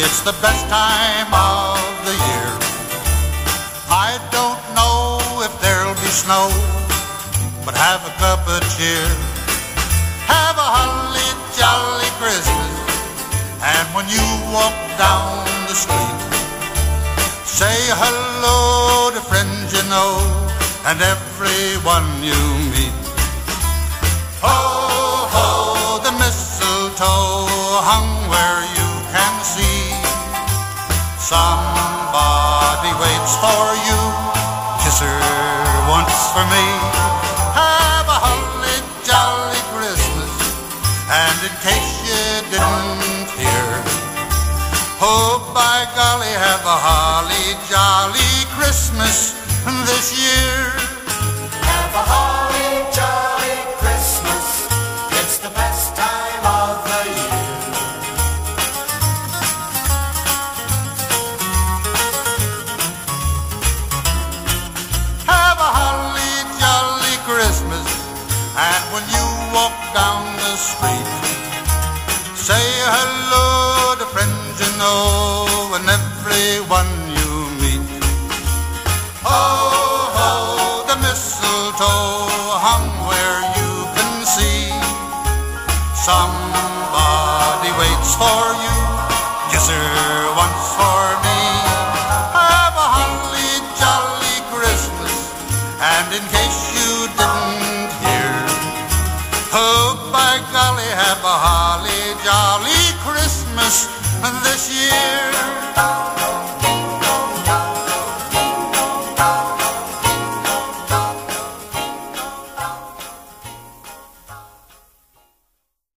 It's the best time of the year. I don't know if there'll be snow, but have a cup of cheer. Have a holly jolly Christmas, and when you walk down the street, say hello to friends you know and everyone you meet. Ho, ho, the mistletoe hung where you can see. Somebody waits for you, kiss her once for me. Have a holly jolly Christmas, and in case you didn't hear, oh, by golly, have a holly jolly Christmas this year. Have a holly jolly Christmas, it's the best time of the year. Have a holly jolly Christmas, and when you walk down the street, say hello to friends you know and everyone you meet. Ho, ho, the mistletoe hung where you can see. Somebody waits for you, kiss her once for me. Have a holly jolly Christmas, and in case you didn't hear, oh, by golly, have a holly jolly Christmas this year.